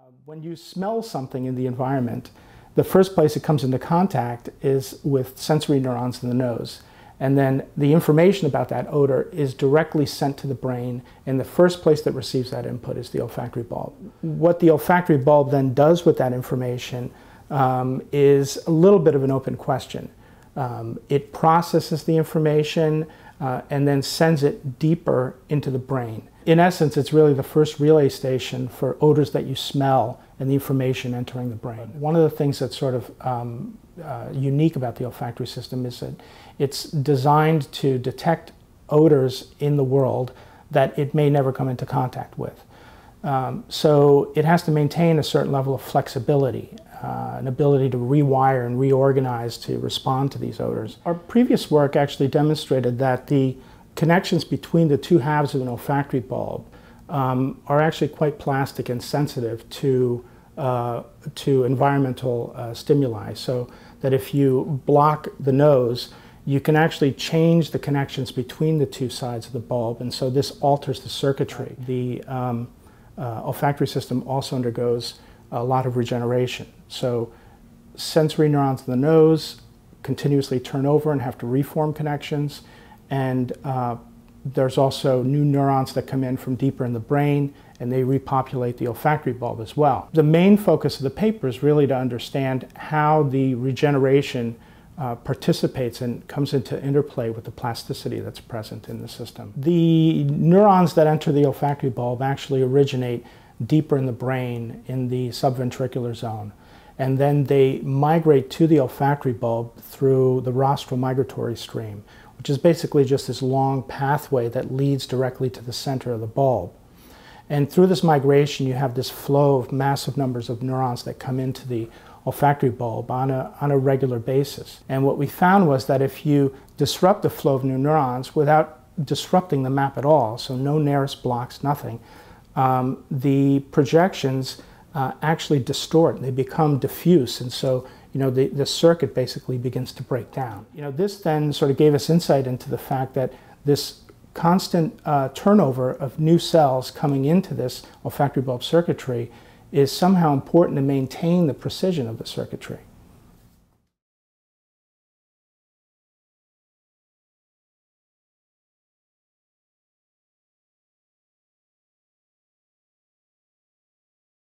When you smell something in the environment, the first place it comes into contact is with sensory neurons in the nose. And then the information about that odor is directly sent to the brain, and the first place that receives that input is the olfactory bulb. What the olfactory bulb then does with that information is a little bit of an open question. It processes the information and then sends it deeper into the brain. In essence, it's really the first relay station for odors that you smell and the information entering the brain. One of the things that's sort of unique about the olfactory system is that it's designed to detect odors in the world that it may never come into contact with. So it has to maintain a certain level of flexibility, an ability to rewire and reorganize to respond to these odors. Our previous work actually demonstrated that the connections between the two halves of an olfactory bulb are actually quite plastic and sensitive to environmental stimuli. So that if you block the nose, you can actually change the connections between the two sides of the bulb, and so this alters the circuitry. The olfactory system also undergoes a lot of regeneration. So sensory neurons in the nose continuously turn over and have to reform connections, and there's also new neurons that come in from deeper in the brain, and they repopulate the olfactory bulb as well. The main focus of the paper is really to understand how the regeneration participates and comes into interplay with the plasticity that's present in the system. The neurons that enter the olfactory bulb actually originate deeper in the brain in the subventricular zone, and then they migrate to the olfactory bulb through the rostral migratory stream, which is basically just this long pathway that leads directly to the center of the bulb. And through this migration, you have this flow of massive numbers of neurons that come into the olfactory bulb on a regular basis. And what we found was that if you disrupt the flow of new neurons without disrupting the map at all, so no Nares blocks, nothing, the projections actually distort, they become diffuse, and so the circuit basically begins to break down. This then sort of gave us insight into the fact that this constant turnover of new cells coming into this olfactory bulb circuitry is somehow important to maintain the precision of the circuitry.